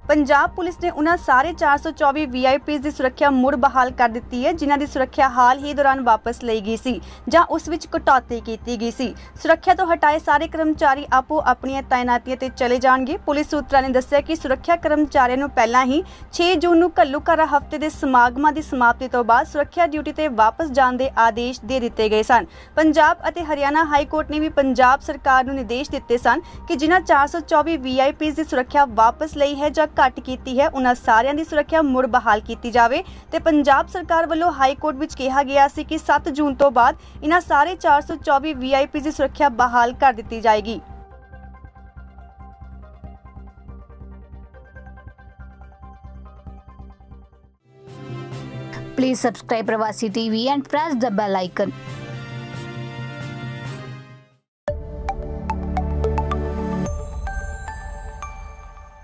Punjab police ने उन्हां सारे 424 वीआईपीज़ की सुरक्षा मुड़ बहाल कर दी है जिन्हां की सुरक्षा हाल ही दौरान वापस लई गई सी जां उस विच कटौती की गई सी। सुरक्षा तो हटाए सारे कर्मचारी आपो अपनी तैनातियां ते चले जाणगे। पुलिस सूत्रां ने दस्सिया कि सुरक्षा कर्मचारियों नूं पहलां ही 6 जून नूं घल्लूघारा हफ्ते के समागमां की समाप्ति तो बाद सुरक्षा ड्यूटी ते वापस जाण दे आदेश दे दिते गए सन। पंजाब अते हरियाणा हाई कोर्ट ने भी पंजाब सरकार नूं निर्देश दिते सन कि जिन्हां 424 वीआईपीज़ की सुरक्षा वापस लई है जां घट कीती है उन्हां सारियां दी सुरक्षा मुड़ बहाल कीती जावे ते पंजाब सरकार वल्लों हाई कोर्ट विच कहा गया सी कि 7 जून तो बाद इन्हां सारे 424 वीआईपी की सुरक्षा बहाल कर दी जाएगी। Please subscribe Pravasi TV and press the bell icon.